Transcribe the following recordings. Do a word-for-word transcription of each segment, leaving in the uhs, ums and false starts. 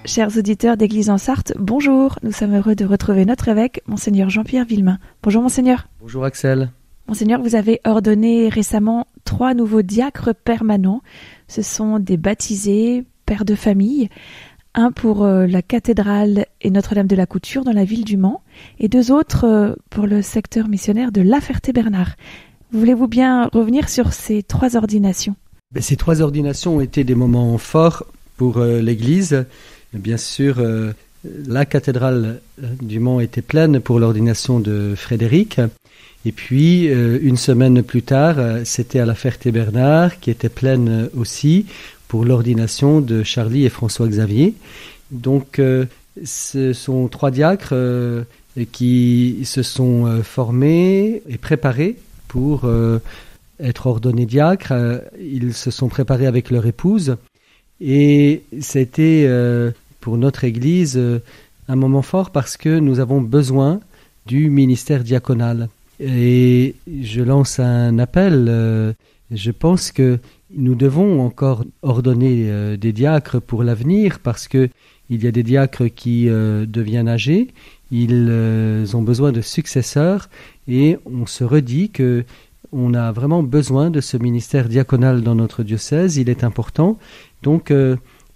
Chers auditeurs d'Église en Sarthe, bonjour. Nous sommes heureux de retrouver notre évêque, Monseigneur Jean-Pierre Villemain. Bonjour Monseigneur. Bonjour Axel. Monseigneur, vous avez ordonné récemment trois nouveaux diacres permanents. Ce sont des baptisés, pères de famille, un pour euh, la cathédrale et Notre-Dame de la Couture dans la ville du Mans, et deux autres euh, pour le secteur missionnaire de La Ferté-Bernard. Voulez-vous bien revenir sur ces trois ordinations ? Ces trois ordinations ont été des moments forts pour euh, l'Église. Bien sûr, euh, la cathédrale du Mans était pleine pour l'ordination de Frédéric. Et puis, euh, une semaine plus tard, euh, c'était à La Ferté-Bernard qui était pleine aussi pour l'ordination de Charlie et François-Xavier. Donc, euh, ce sont trois diacres euh, qui se sont euh, formés et préparés pour euh, être ordonnés diacres. Euh, ils se sont préparés avec leur épouse. Et c'était euh, pour notre Église euh, un moment fort parce que nous avons besoin du ministère diaconal. Et je lance un appel. Euh, je pense que nous devons encore ordonner euh, des diacres pour l'avenir parce que il y a des diacres qui euh, deviennent âgés. Ils euh, ont besoin de successeurs et on se redit que on a vraiment besoin de ce ministère diaconal dans notre diocèse. Il est important. Donc, euh,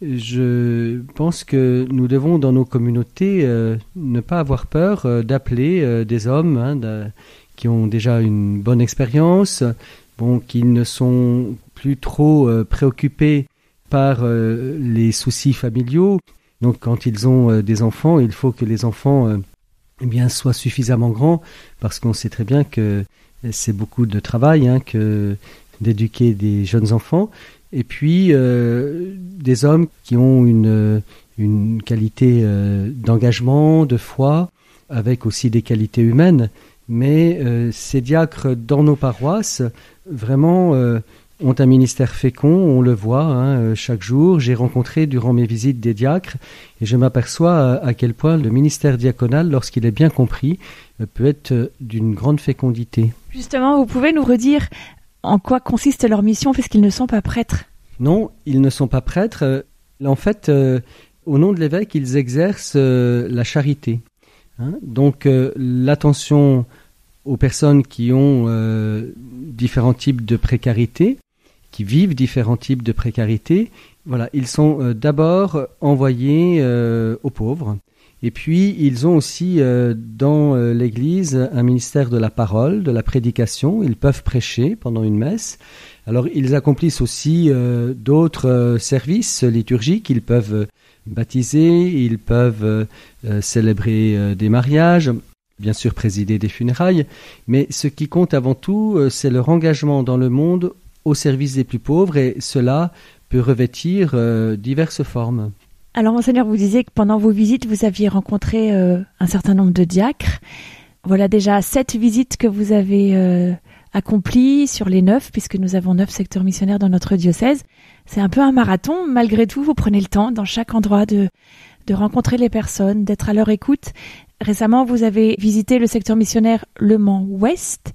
je pense que nous devons, dans nos communautés, euh, ne pas avoir peur euh, d'appeler euh, des hommes hein, de, qui ont déjà une bonne expérience, bon, qui ne sont plus trop euh, préoccupés par euh, les soucis familiaux. Donc, quand ils ont euh, des enfants, il faut que les enfants euh, eh bien, soient suffisamment grands, parce qu'on sait très bien que c'est beaucoup de travail hein, que d'éduquer des jeunes enfants. Et puis, euh, des hommes qui ont une, une qualité euh, d'engagement, de foi, avec aussi des qualités humaines. Mais euh, ces diacres dans nos paroisses, vraiment, euh, ont un ministère fécond, on le voit hein, chaque jour. J'ai rencontré durant mes visites des diacres et je m'aperçois à, à quel point le ministère diaconal, lorsqu'il est bien compris, peut être d'une grande fécondité. Justement, vous pouvez nous redire en quoi consiste leur mission, puisqu'ils ne sont pas prêtres ? Non, ils ne sont pas prêtres. En fait, euh, au nom de l'évêque, ils exercent euh, la charité. Hein. Donc, euh, l'attention aux personnes qui ont euh, différents types de précarité, qui vivent différents types de précarité, voilà, ils sont euh, d'abord envoyés euh, aux pauvres. Et puis, ils ont aussi euh, dans euh, l'Église un ministère de la parole, de la prédication. Ils peuvent prêcher pendant une messe. Alors, ils accomplissent aussi euh, d'autres euh, services liturgiques. Ils peuvent euh, baptiser, ils peuvent euh, euh, célébrer euh, des mariages, bien sûr présider des funérailles. Mais ce qui compte avant tout, euh, c'est leur engagement dans le monde au service des plus pauvres. Et cela peut revêtir euh, diverses formes. Alors, Monseigneur, vous disiez que pendant vos visites, vous aviez rencontré euh, un certain nombre de diacres. Voilà déjà sept visites que vous avez euh, accomplies sur les neuf, puisque nous avons neuf secteurs missionnaires dans notre diocèse. C'est un peu un marathon. Malgré tout, vous prenez le temps dans chaque endroit de, de rencontrer les personnes, d'être à leur écoute. Récemment, vous avez visité le secteur missionnaire Le Mans-Ouest.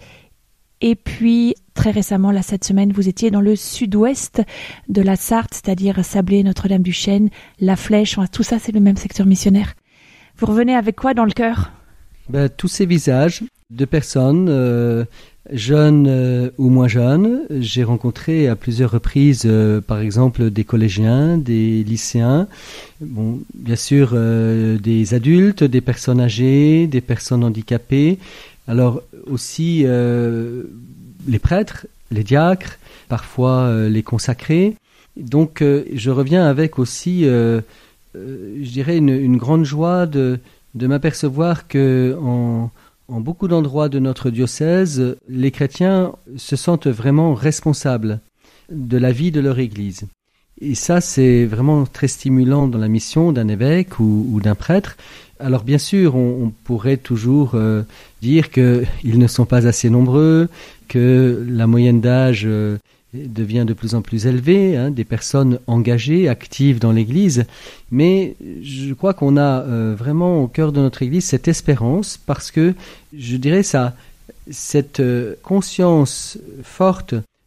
Et puis, très récemment, là, cette semaine, vous étiez dans le sud-ouest de la Sarthe, c'est-à-dire Sablé, Notre-Dame-du-Chêne, La Flèche, tout ça, c'est le même secteur missionnaire. Vous revenez avec quoi dans le cœur ? Ben, tous ces visages de personnes, euh, jeunes euh, ou moins jeunes. J'ai rencontré à plusieurs reprises, euh, par exemple, des collégiens, des lycéens, bon, bien sûr, euh, des adultes, des personnes âgées, des personnes handicapées. Alors aussi euh, les prêtres, les diacres, parfois euh, les consacrés. Donc euh, je reviens avec aussi, euh, euh, je dirais, une, une grande joie de, de m'apercevoir que en, en beaucoup d'endroits de notre diocèse, les chrétiens se sentent vraiment responsables de la vie de leur Église. Et ça, c'est vraiment très stimulant dans la mission d'un évêque ou, ou d'un prêtre. Alors bien sûr, on, on pourrait toujours euh, dire qu'ils ne sont pas assez nombreux, que la moyenne d'âge euh, devient de plus en plus élevée, hein, des personnes engagées, actives dans l'Église. Mais je crois qu'on a euh, vraiment au cœur de notre Église cette espérance, parce que, je dirais, ça, cette euh, conscience forte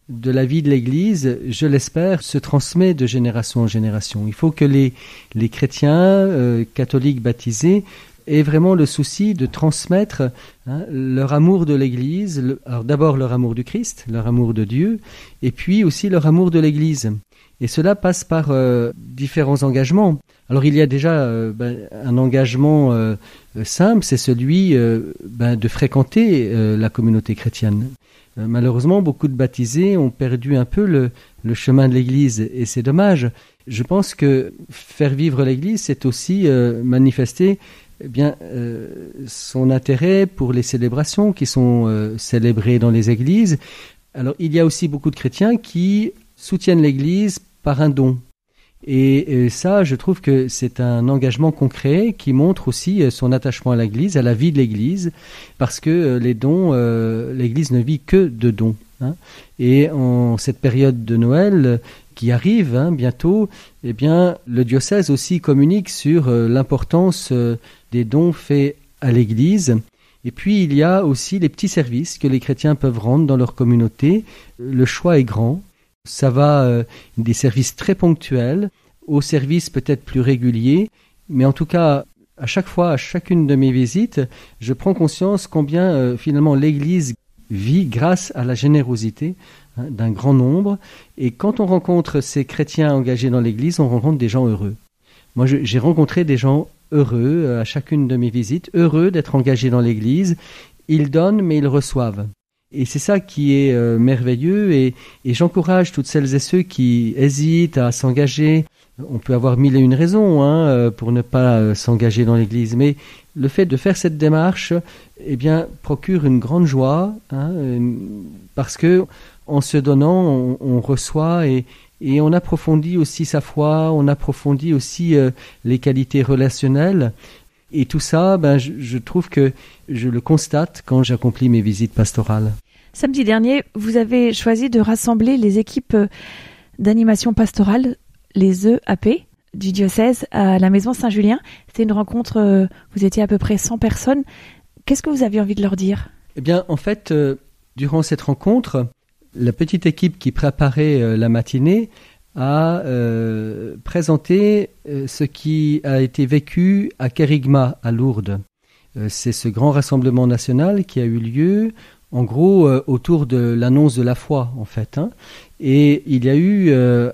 de la vie de l'Église, je l'espère, se transmet de génération en génération. Il faut que les, les chrétiens euh, catholiques baptisés aient vraiment le souci de transmettre hein, leur amour de l'Église, le, alors d'abord leur amour du Christ, leur amour de Dieu, et puis aussi leur amour de l'Église. Et cela passe par euh, différents engagements. Alors il y a déjà euh, ben, un engagement euh, simple, c'est celui euh, ben, de fréquenter euh, la communauté chrétienne. Euh, malheureusement, beaucoup de baptisés ont perdu un peu le, le chemin de l'Église et c'est dommage. Je pense que faire vivre l'Église, c'est aussi euh, manifester eh bien, euh, son intérêt pour les célébrations qui sont euh, célébrées dans les églises. Alors il y a aussi beaucoup de chrétiens qui soutiennent l'Église par un don. Et, et ça, je trouve que c'est un engagement concret qui montre aussi son attachement à l'Église, à la vie de l'Église, parce que les dons, euh, l'Église ne vit que de dons. Hein. Et en cette période de Noël qui arrive hein, bientôt, eh bien, le diocèse aussi communique sur euh, l'importance euh, des dons faits à l'Église. Et puis, il y a aussi les petits services que les chrétiens peuvent rendre dans leur communauté. Le choix est grand. Ça va euh, des services très ponctuels aux services peut-être plus réguliers, mais en tout cas, à chaque fois, à chacune de mes visites, je prends conscience combien euh, finalement l'Église vit grâce à la générosité hein, d'un grand nombre. Et quand on rencontre ces chrétiens engagés dans l'Église, on rencontre des gens heureux. Moi, je, j'ai rencontré des gens heureux euh, à chacune de mes visites, heureux d'être engagés dans l'Église. Ils donnent, mais ils reçoivent. Et c'est ça qui est euh, merveilleux et, et j'encourage toutes celles et ceux qui hésitent à s'engager. On peut avoir mille et une raisons hein, pour ne pas euh, s'engager dans l'Église, mais le fait de faire cette démarche eh bien, procure une grande joie hein, euh, parce que en se donnant, on, on reçoit et, et on approfondit aussi sa foi, on approfondit aussi euh, les qualités relationnelles. Et tout ça, ben, je, je trouve que je le constate quand j'accomplis mes visites pastorales. Samedi dernier, vous avez choisi de rassembler les équipes d'animation pastorale, les E A P, du diocèse à la Maison Saint-Julien. C'était une rencontre, vous étiez à peu près cent personnes. Qu'est-ce que vous aviez envie de leur dire ? Eh bien, en fait, euh, durant cette rencontre, la petite équipe qui préparait euh, la matinée a euh, présenté euh, ce qui a été vécu à Kérigma, à Lourdes. Euh, c'est ce grand rassemblement national qui a eu lieu, en gros, euh, autour de l'annonce de la foi, en fait. Hein. Et il y a eu, euh,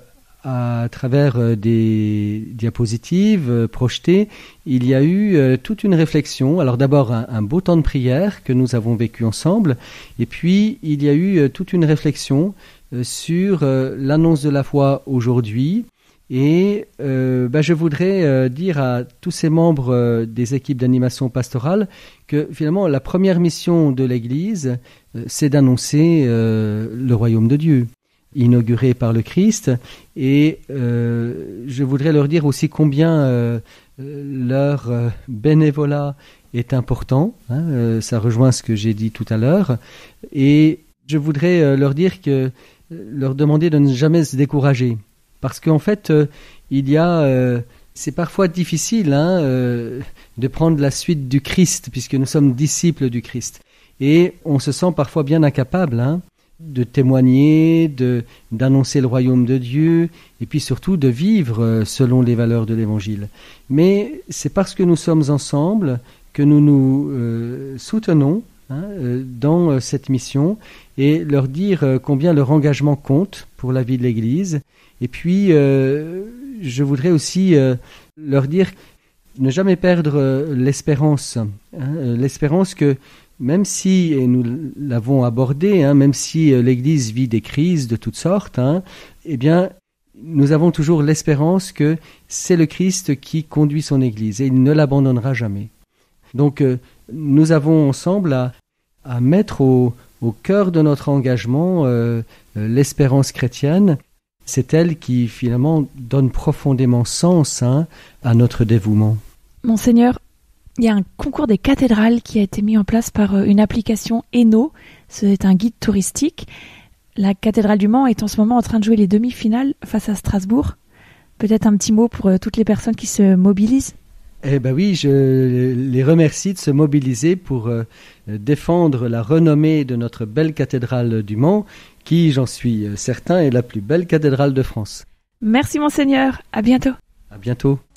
à travers euh, des diapositives euh, projetées, il y a eu euh, toute une réflexion. Alors d'abord, un, un beau temps de prière que nous avons vécu ensemble, et puis il y a eu euh, toute une réflexion sur euh, l'annonce de la foi aujourd'hui et euh, bah, je voudrais euh, dire à tous ces membres euh, des équipes d'animation pastorale que finalement la première mission de l'Église euh, c'est d'annoncer euh, le royaume de Dieu inauguré par le Christ et euh, je voudrais leur dire aussi combien euh, leur euh, bénévolat est important hein, euh, ça rejoint ce que j'ai dit tout à l'heure et je voudrais euh, leur dire que leur demander de ne jamais se décourager. Parce qu'en fait, euh, il y a... Euh, c'est parfois difficile hein, euh, de prendre la suite du Christ, puisque nous sommes disciples du Christ. Et on se sent parfois bien incapable hein, de témoigner, de, d'annoncer le royaume de Dieu, et puis surtout de vivre selon les valeurs de l'Évangile. Mais c'est parce que nous sommes ensemble que nous nous euh, soutenons Hein, euh, dans euh, cette mission et leur dire euh, combien leur engagement compte pour la vie de l'Église. Et puis, euh, je voudrais aussi euh, leur dire ne jamais perdre euh, l'espérance. Hein, euh, l'espérance que même si, et nous l'avons abordé, hein, même si euh, l'Église vit des crises de toutes sortes, hein, eh bien, nous avons toujours l'espérance que c'est le Christ qui conduit son Église et il ne l'abandonnera jamais. Donc, euh, nous avons ensemble à, à mettre au, au cœur de notre engagement euh, euh, l'espérance chrétienne. C'est elle qui, finalement, donne profondément sens hein, à notre dévouement. Monseigneur, il y a un concours des cathédrales qui a été mis en place par une application Eno. C'est un guide touristique. La cathédrale du Mans est en ce moment en train de jouer les demi-finales face à Strasbourg. Peut-être un petit mot pour toutes les personnes qui se mobilisent ? Eh bien oui, je les remercie de se mobiliser pour euh, défendre la renommée de notre belle cathédrale du Mans, qui, j'en suis certain, est la plus belle cathédrale de France. Merci Monseigneur, à bientôt. À bientôt.